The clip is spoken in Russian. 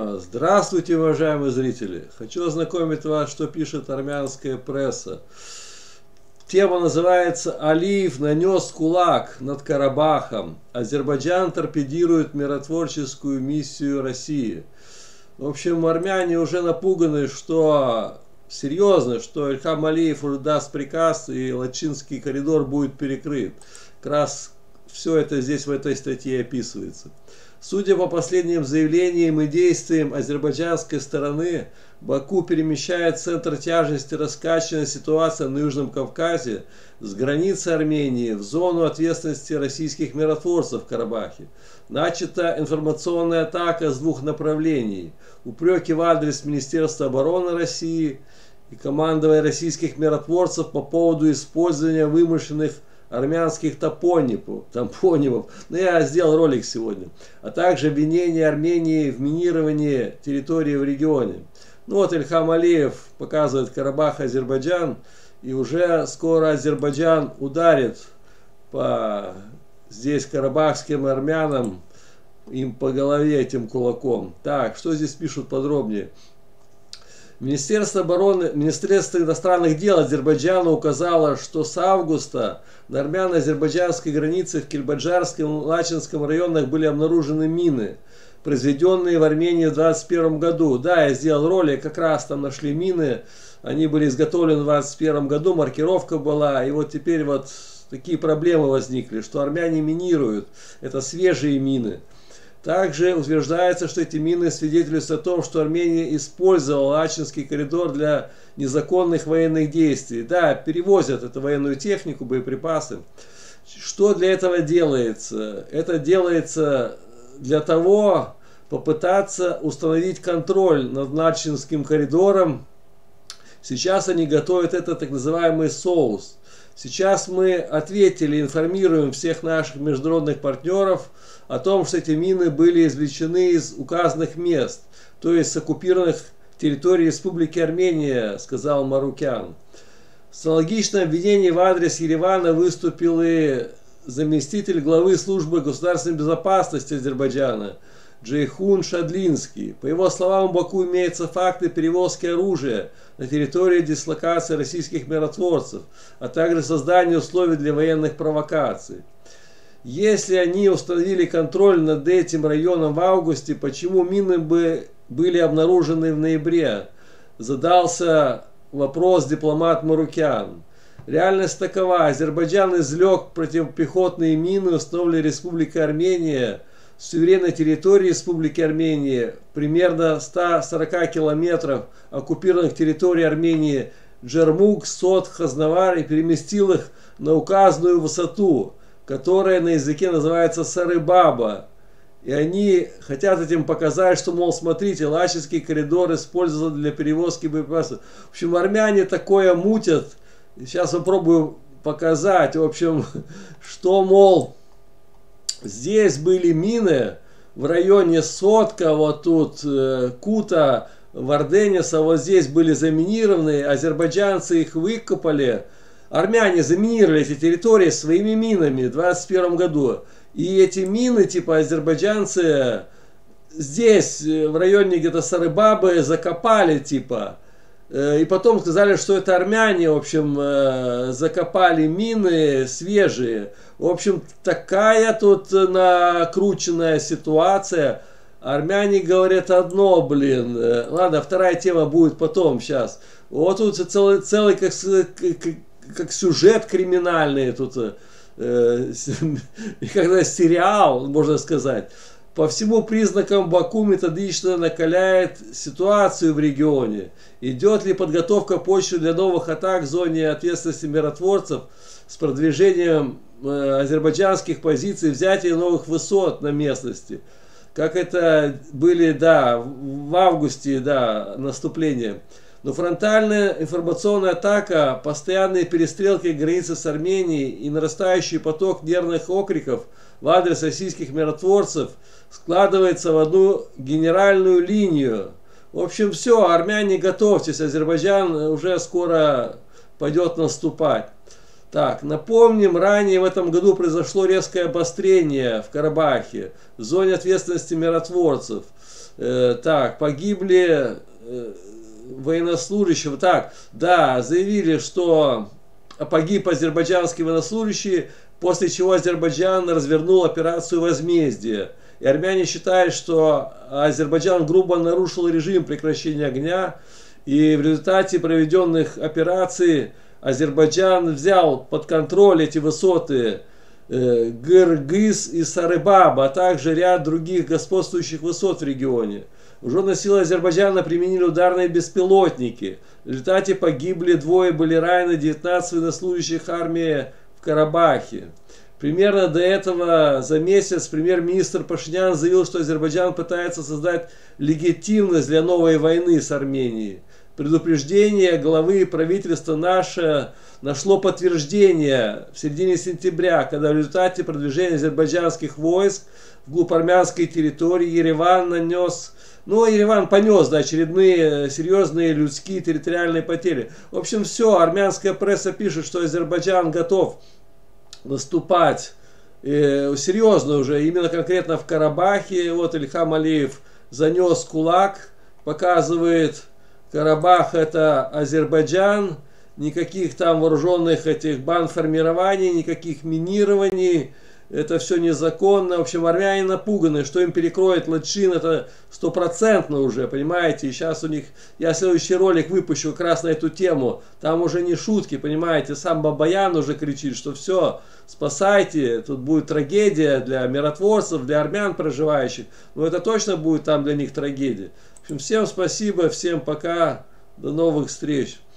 Здравствуйте, уважаемые зрители! Хочу ознакомить вас, что пишет армянская пресса. Тема называется «Алиев нанес кулак над Карабахом. Азербайджан торпедирует миротворческую миссию России». В общем, армяне уже напуганы, что серьезно, что Ильхам Алиев уже даст приказ и Лачинский коридор будет перекрыт. Как раз все это здесь в этой статье описывается. Судя по последним заявлениям и действиям азербайджанской стороны, Баку перемещает центр тяжести раскачанной ситуации на Южном Кавказе с границы Армении в зону ответственности российских миротворцев в Карабахе. Начата информационная атака с двух направлений. Упреки в адрес Министерства обороны России и командования российских миротворцев по поводу использования вымышленных армянских топонимов. Но я сделал ролик сегодня. А также обвинение Армении в минировании территории в регионе. Ну вот Ильхам Алиев показывает Карабах, Азербайджан. И уже скоро Азербайджан ударит по здесь карабахским армянам им по голове этим кулаком. Так, что здесь пишут подробнее? Министерство иностранных дел Азербайджана указало, что с августа на армяно-азербайджанской границе в Кельбаджарском и Лачинском районах были обнаружены мины, произведенные в Армении в 2021 году. Да, я сделал ролик, как раз там нашли мины, они были изготовлены в 2021 году, маркировка была, и вот теперь вот такие проблемы возникли, что армяне минируют, это свежие мины. Также утверждается, что эти мины свидетельствуют о том, что Армения использовала Лачинский коридор для незаконных военных действий. Да, перевозят эту военную технику, боеприпасы. Что для этого делается? Это делается для того, попытаться установить контроль над Лачинским коридором. Сейчас они готовят это так называемый соус. Сейчас мы ответили, информируем всех наших международных партнеров о том, что эти мины были извлечены из указанных мест, то есть с оккупированных территорий Республики Армения, сказал Марукян. С аналогичным обвинением в адрес Еревана выступил и заместитель главы службы государственной безопасности Азербайджана Джейхун Шадлинский. По его словам, в Баку имеются факты перевозки оружия на территории дислокации российских миротворцев, а также создания условий для военных провокаций. Если они установили контроль над этим районом в августе, почему мины были обнаружены в ноябре? Задался вопрос дипломат Марукян. Реальность такова. Азербайджан извлек противопехотные мины, установленные Республикой Армения, с суверенной территории Республики Армения, примерно 140 километров оккупированных территорий Армении Джермук, Сот, Хазнавар, и переместил их на указанную высоту, которая на языке называется Сары-Баба. И они хотят этим показать, что, мол, смотрите, Лачинский коридор использован для перевозки боеприпасов. В общем, армяне такое мутят. Сейчас попробую показать, в общем, что, мол, здесь были мины в районе Сотка, вот тут Кута, Варденеса, вот здесь были заминированы, азербайджанцы их выкопали. Армяне заминировали эти территории своими минами в 2021 году. И эти мины, типа азербайджанцы, здесь, в районе где-то Сары-Бабы, закопали, типа. И потом сказали, что это армяне, в общем, закопали мины свежие. В общем, такая тут накрученная ситуация. Армяне говорят одно, блин. Ладно, вторая тема будет потом, сейчас. Вот тут целый как сюжет криминальный, тут когда сериал, можно сказать. По всему признакам Баку методично накаляет ситуацию в регионе. Идет ли подготовка почвы для новых атак в зоне ответственности миротворцев с продвижением азербайджанских позиций, взятие новых высот на местности? Как это были, да, в августе, да, наступление. Но фронтальная информационная атака, постоянные перестрелки границы с Арменией и нарастающий поток нервных окриков в адрес российских миротворцев складывается в одну генеральную линию. В общем, все, армяне, готовьтесь, Азербайджан уже скоро пойдет наступать. Так, напомним, ранее в этом году произошло резкое обострение в Карабахе, в зоне ответственности миротворцев. Так, погибли военнослужащие. Так, да, заявили, что погиб азербайджанский военнослужащий, после чего Азербайджан развернул операцию возмездия. И армяне считают, что Азербайджан грубо нарушил режим прекращения огня, и в результате проведенных операций Азербайджан взял под контроль эти высоты Гыргыз и Сарыбаб, а также ряд других господствующих высот в регионе. Вооруженные силы Азербайджана применили ударные беспилотники. В результате погибли двое, были ранены 19 военнослужащих армии в Карабахе. Примерно до этого за месяц премьер-министр Пашинян заявил, что Азербайджан пытается создать легитимность для новой войны с Арменией. Предупреждение главы правительства наше нашло подтверждение в середине сентября, когда в результате продвижения азербайджанских войск вглубь армянской территории Ереван понес очередные серьезные людские территориальные потери. В общем, все, армянская пресса пишет, что Азербайджан готов наступать серьезно уже, именно конкретно в Карабахе. Вот Ильхам Алиев занес кулак, показывает, Карабах это Азербайджан, никаких там вооруженных этих бандформирований, никаких минирований, это все незаконно. В общем, армяне напуганы, что им перекроет Ладжин, это стопроцентно уже, понимаете. И сейчас у них, я следующий ролик выпущу как раз на эту тему, там уже не шутки, понимаете. Сам Бабаян уже кричит, что все, спасайте, тут будет трагедия для миротворцев, для армян проживающих. Но это точно будет там для них трагедия. В общем, всем спасибо, всем пока, до новых встреч.